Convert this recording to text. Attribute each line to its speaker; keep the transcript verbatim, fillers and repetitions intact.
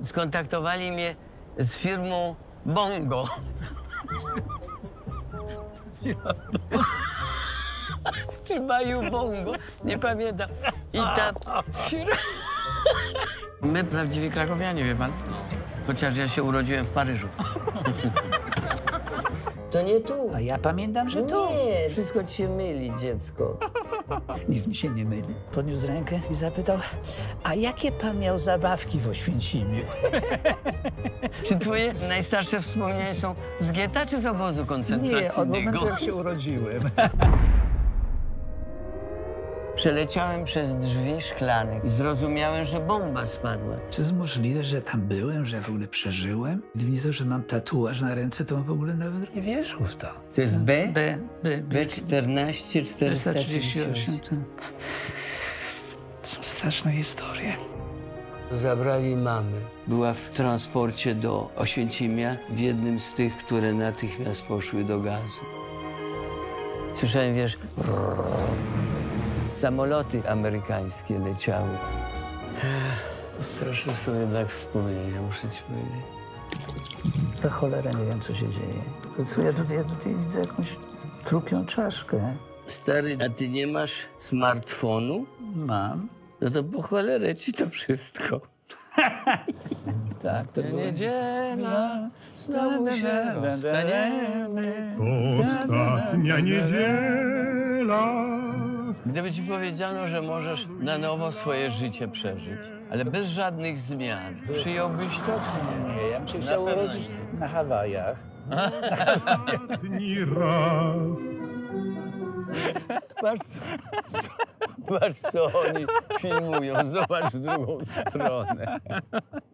Speaker 1: skontaktowali mnie z firmą Bongo. Czy Baju Bongo? Nie pamiętam. I ta firma... My prawdziwi krakowianie, wie pan? Chociaż ja się urodziłem w Paryżu. To nie tu.
Speaker 2: A ja pamiętam, że tu.
Speaker 1: Nie, wszystko ci się myli, dziecko.
Speaker 2: Nic mi się nie myli. Podniósł rękę i zapytał, a jakie pan miał zabawki w Oświęcimiu?
Speaker 1: Czy twoje najstarsze wspomnienia są z getta czy z obozu koncentracyjnego?
Speaker 2: Nie, od momentu, jak się urodziłem.
Speaker 1: Przeleciałem przez drzwi szklane i zrozumiałem, że bomba spadła.
Speaker 2: Czy jest możliwe, że tam byłem, że w ogóle przeżyłem? Gdyby nie to, że mam tatuaż na ręce, to w ogóle nawet nie wierzył w to.
Speaker 1: To jest B?
Speaker 2: B, B,
Speaker 1: B czternaście czterysta trzydzieści osiem.
Speaker 2: To są straszne historie.
Speaker 1: Zabrali mamy. Była w transporcie do Oświęcimia, w jednym z tych, które natychmiast poszły do gazu. Słyszałem, wiesz, samoloty amerykańskie leciały. To straszne są jednak wspomnienia, muszę ci powiedzieć.
Speaker 2: Za cholerę nie wiem, co się dzieje. To co, ja tutaj, ja tutaj widzę jakąś trupią czaszkę.
Speaker 1: Stary, a ty nie masz smartfonu?
Speaker 2: Mam.
Speaker 1: No to po cholerę ci to wszystko.
Speaker 2: Tak, to było...
Speaker 1: Niedziela, znowu się rozstaniemy.
Speaker 3: Ostatnia niedziela.
Speaker 1: Gdyby ci powiedziano, że możesz na nowo swoje życie przeżyć, ale bez żadnych zmian, przyjąłbyś to, czy nie?
Speaker 2: Nie, ja bym się
Speaker 1: Na
Speaker 2: chciał
Speaker 1: pewno
Speaker 2: urodzić
Speaker 1: nie.
Speaker 2: na Hawajach.
Speaker 3: Ostatni raz.
Speaker 1: Patrz, co, co, patrz, co oni filmują. Zobacz w drugą stronę.